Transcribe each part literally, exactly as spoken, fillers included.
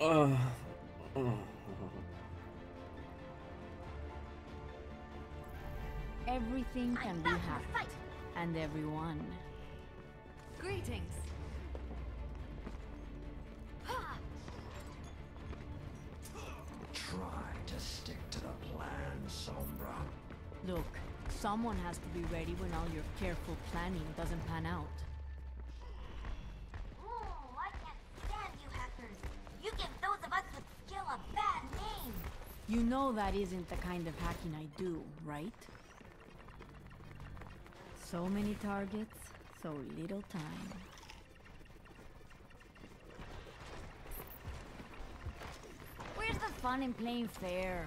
Uh, uh. Everything can I'm be back in the hacked. fight. And everyone. Greetings. Try to stick to the plan, Sombra. Look, someone has to be ready when all your careful planning doesn't pan out. Oh, I can't stand you hackers. You give those of us with skill a bad name. You know that isn't the kind of hacking I do, right? So many targets, so little time. Where's the fun in playing fair?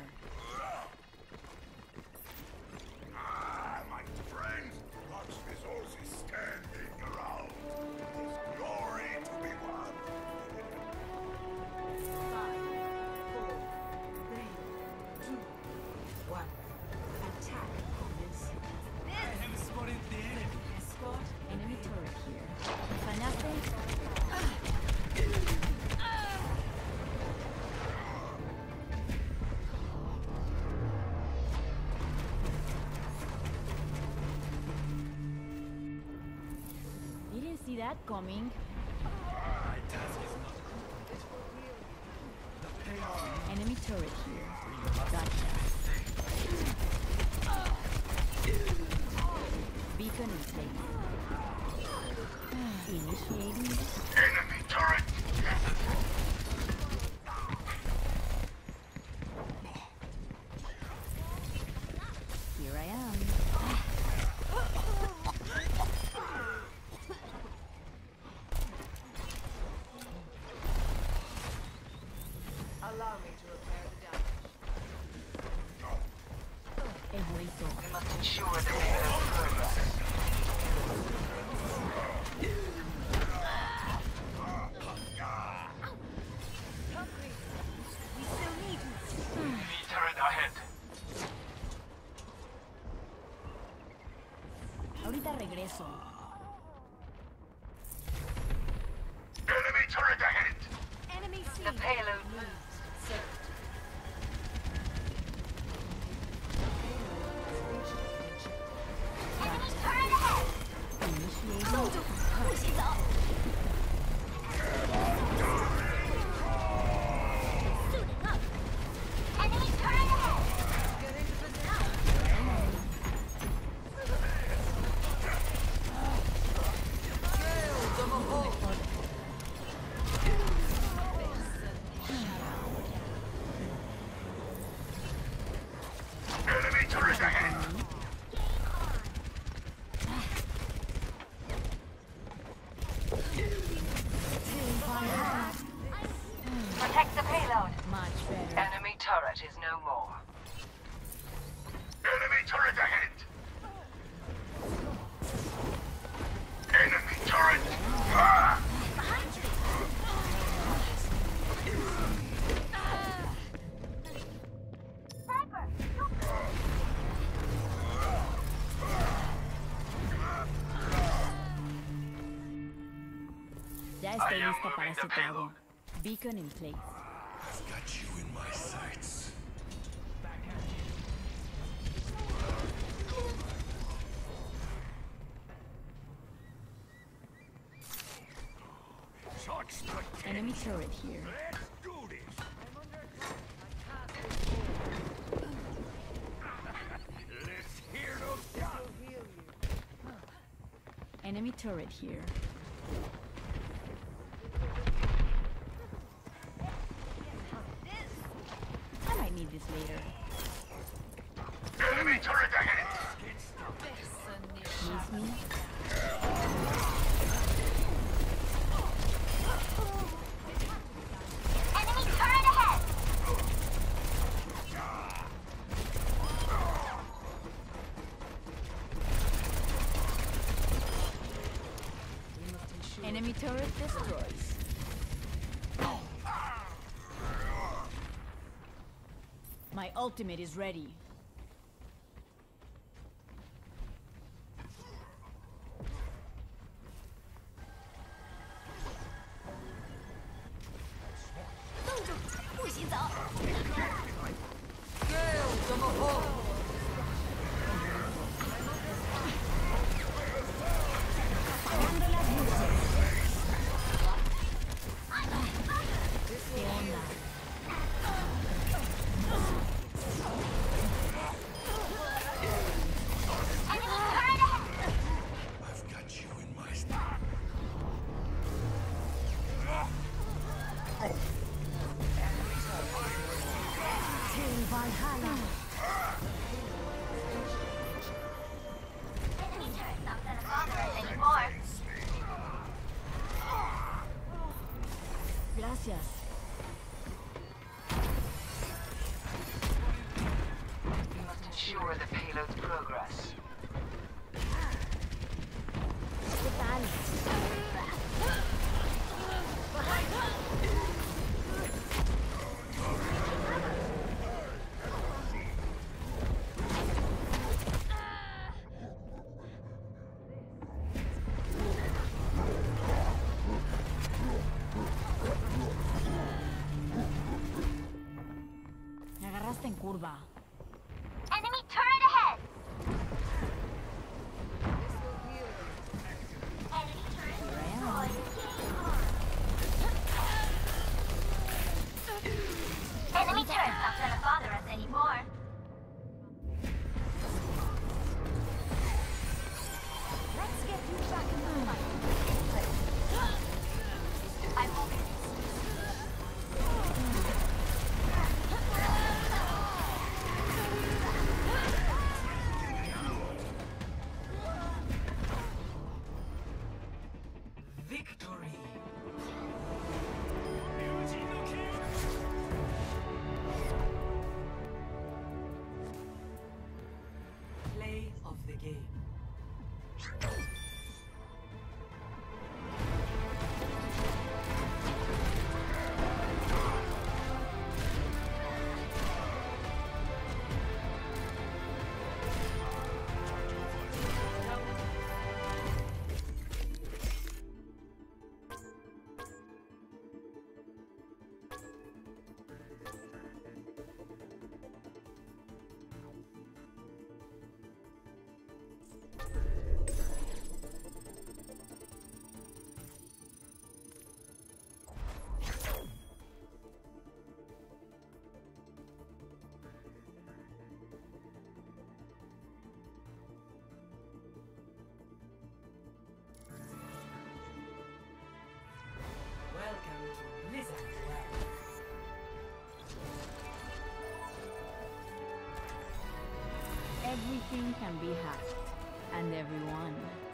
Ah, my friends, watch this horse is standing around. There's glory to be won. Five, four, three, two, one. Attack opponents. I have spotted the enemy. Escort, enemy turret here. Fanafe? Didn't see that coming. My task is not complete. The payoff. Enemy turret here. Gotcha. Beacon in place. Initiating. Enemy turret. Here I am. Allow me to repair the damage. Egoito. We must ensure the payload progress. Enemy turret ahead. Ahorita regreso. Enemy turret ahead. Enemy C. The payload moves. Enemy turret ahead. Initiating. She's up. Suiting up. Enemy turret ahead. Enemy turret ahead. Protect the payload. Much better. Enemy turret is no more. Enemy turret ahead. Enemy turret. Ah! Ya I estoy am lista para moving the ese pago. payload. Beacon in place. I've got you in my sights. Touch the Enemy turret here. Let's do this. Let's hear those guns. Enemy turret here. I might need this later. Enemy turret ahead. Excuse me? Enemy turret ahead. Enemy turret destroys. My ultimate is ready. Gracias. We must ensure the payload's progress. ¿Qué tal? Me agarraste en curva. Enemy turret ahead! Enemy turret destroyed. Enemy turret's not gonna bother us anymore. Let's get you back in the fight. I'm moving. Victory! Play of the game. Welcome to Blizzard World. Everything can be hacked. And everyone.